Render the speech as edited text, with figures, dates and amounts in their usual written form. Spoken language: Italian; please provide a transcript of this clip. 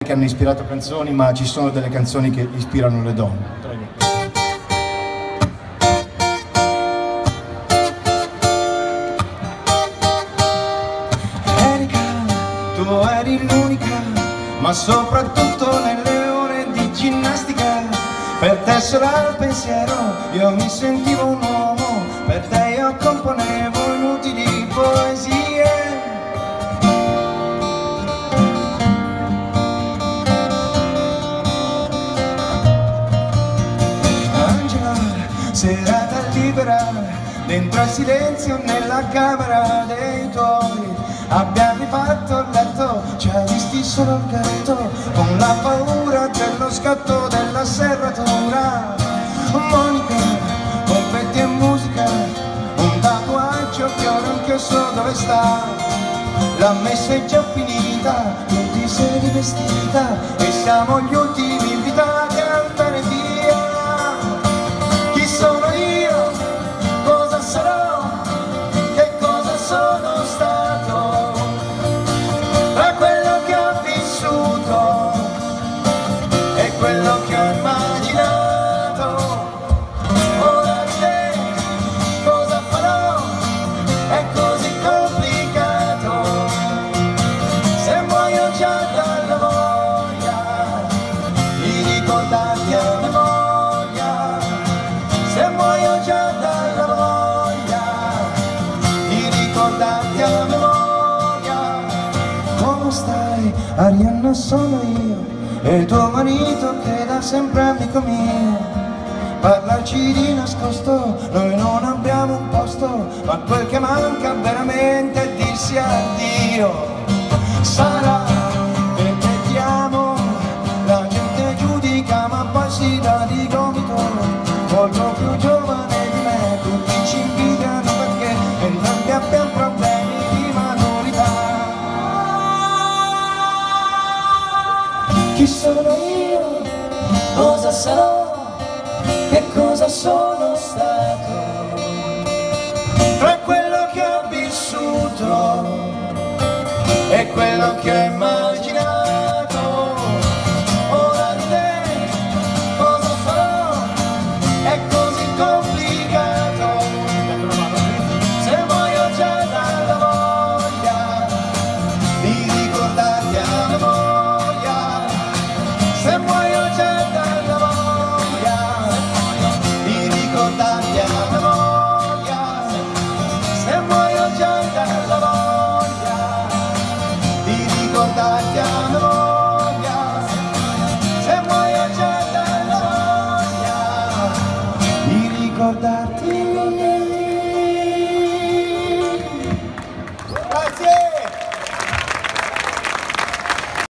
che hanno ispirato canzoni, ma ci sono delle canzoni che ispirano le donne. Erika, tu eri l'unica, ma soprattutto nelle ore di ginnastica. Per te sarà il pensiero, io mi sentivo un uomo, per te io componevo inutili poesie. Serata libera, dentro al silenzio nella camera dei tuoi. Abbiamo fatto il letto, ci ha visti solo il gatto, con la paura dello scatto della serratura. Monica, confetti e musica, un tatuaggio che ora anche so dove sta. La messa è già finita, tu ti sei rivestita e siamo gli ultimi invitati a andare via. Sono io, cosa sarò, che cosa sono stato, tra quello che ho vissuto e quello che ho immaginato. Ora di te cosa farò, è così complicato, se muoio già dalla voglia di ricordarti a memoria. Se muoio già dalla voglia di ricordarti a memoria. Come stai, Arianna? Sono io e tuo marito che da sempre amico mio. Parlarci di nascosto, noi non abbiamo un posto, ma quel che manca veramente è dirsi addio. Sarà perché ti amo, la gente giudica ma poi si dà di gomito. Molto più giovane di me, tutti ci invidiano perché entrambi abbiamo problemi di maturità. Chi sono io? Cosa sarò? Che cosa sono stato? Tra quello che ho vissuto e quello che ho immaginato. Se muoio già dalla voglia di ricordarti a memoria, se muoio già dalla voglia di ricordarti a memoria, se muoio già dalla voglia di ricordarti.